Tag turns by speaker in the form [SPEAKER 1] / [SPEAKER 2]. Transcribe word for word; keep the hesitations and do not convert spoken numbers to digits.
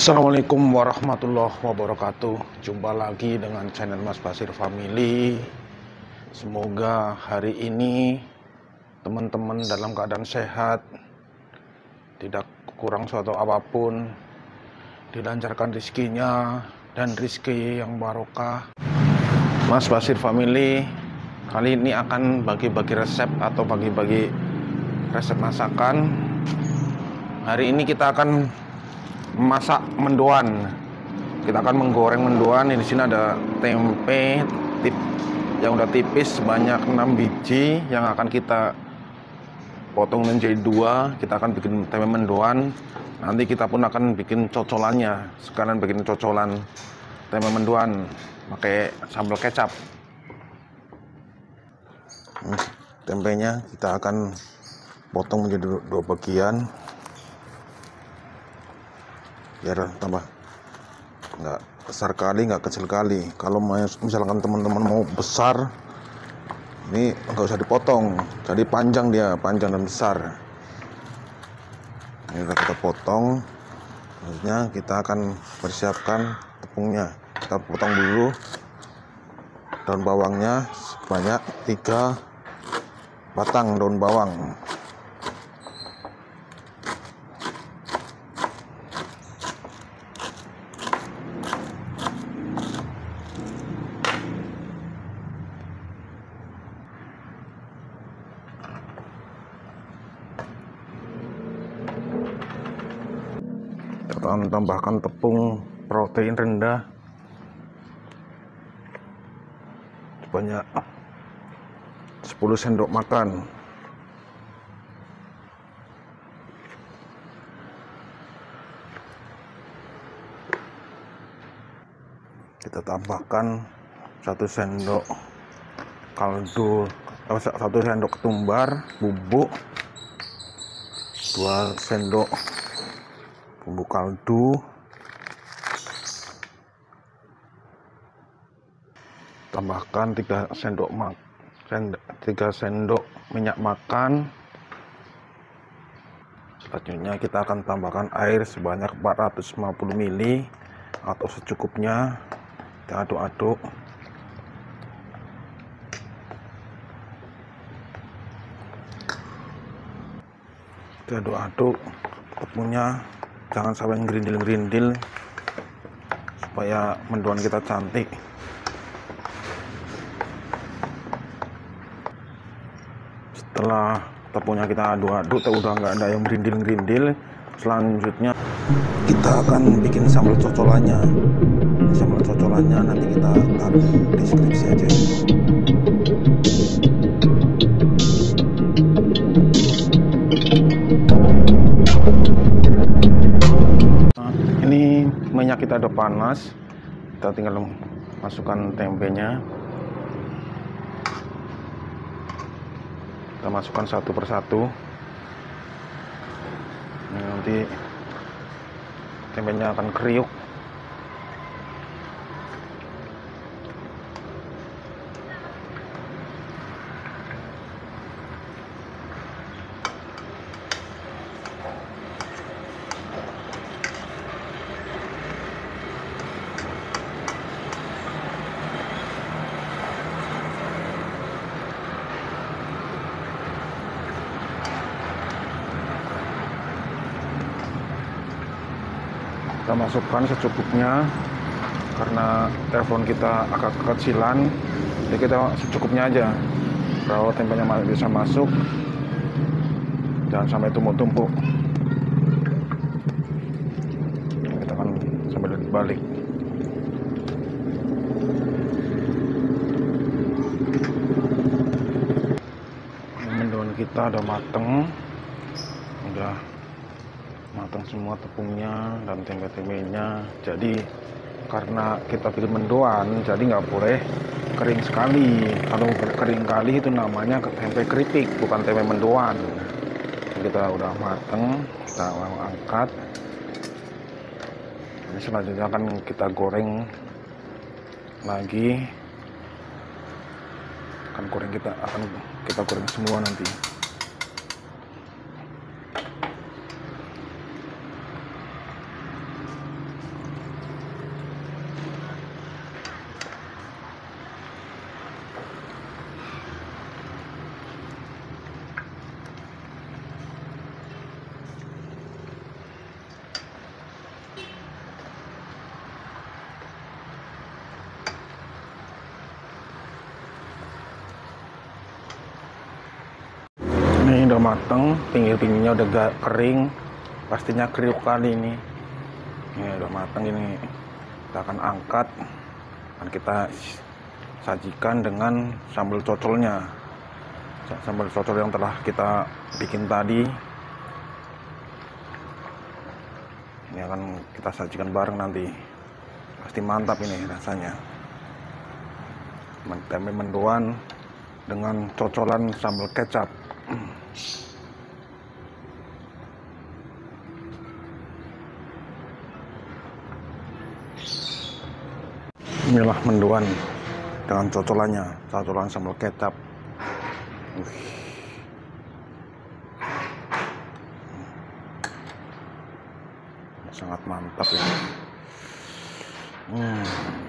[SPEAKER 1] Assalamualaikum warahmatullahi wabarakatuh. Jumpa lagi dengan channel Mas Basir Family. Semoga hari ini teman-teman dalam keadaan sehat, tidak kurang suatu apapun, dilancarkan rezekinya dan rezeki yang barokah. Mas Basir Family kali ini akan bagi-bagi resep atau bagi-bagi resep masakan. Hari ini kita akan masak mendoan. Kita akan menggoreng mendoan. Di sini ada tempe tip yang udah tipis sebanyak enam biji yang akan kita potong menjadi dua. Kita akan bikin tempe mendoan. Nanti kita pun akan bikin cocolannya. Sekarang bikin cocolan tempe mendoan pakai sambal kecap. Hmm, tempenya kita akan potong menjadi dua bagian biar tambah nggak besar kali nggak kecil kali. Kalau misalkan teman-teman mau besar, ini nggak usah dipotong, jadi panjang, dia panjang dan besar. Ini kita potong. Selanjutnya kita akan persiapkan tepungnya. Kita potong dulu daun bawangnya sebanyak tiga batang daun bawang. Kita akan tambahkan tepung protein rendah sebanyak sepuluh sendok makan. Kita tambahkan satu sendok kaldu, satu sendok ketumbar bubuk, dua sendok bumbu kaldu, tambahkan tiga sendok mak tiga sendok minyak makan. Selanjutnya kita akan tambahkan air sebanyak empat ratus lima puluh mililiter atau secukupnya. Kita aduk-aduk. Kita aduk-aduk tepungnya, jangan sampai ngerindil-ngerindil supaya mendoan kita cantik. Setelah tepungnya kita aduk-aduk, udah nggak ada yang merindil-ngerindil, selanjutnya kita akan bikin sambal cocolannya. Sambal cocolannya nanti kita taruh di deskripsi aja. Ini minyak kita udah panas, kita tinggal masukkan tempenya. Kita masukkan satu persatu. Ini nanti tempenya akan kriuk. Kita masukkan secukupnya karena telepon kita agak kekecilan, jadi kita secukupnya aja. Kalau tempenya bisa masuk, jangan sampai tumpuk-tumpuk. Kita akan sambil balik. Mendoan kita udah mateng, udah matang semua tepungnya dan tempe-tempenya. Jadi karena kita bikin mendoan, jadi nggak boleh kering sekali. Kalau kering kali itu namanya tempe keripik, bukan tempe mendoan. Kita udah mateng, kita angkat. Ini selanjutnya akan kita goreng lagi. Akan goreng kita akan kita goreng semua nanti. Ini udah mateng, pinggir-pinggirnya udah gak kering, pastinya kriuk kali ini. Ini udah mateng ini. Kita akan angkat, dan kita sajikan dengan sambal cocolnya. Sambal cocol yang telah kita bikin tadi. Ini akan kita sajikan bareng nanti. Pasti mantap ini rasanya. Tempe mendoan dengan cocolan sambal kecap. Inilah mendoan dengan cocolannya, cocolan sambal kecap. Uh. Sangat mantap ya. Hmm.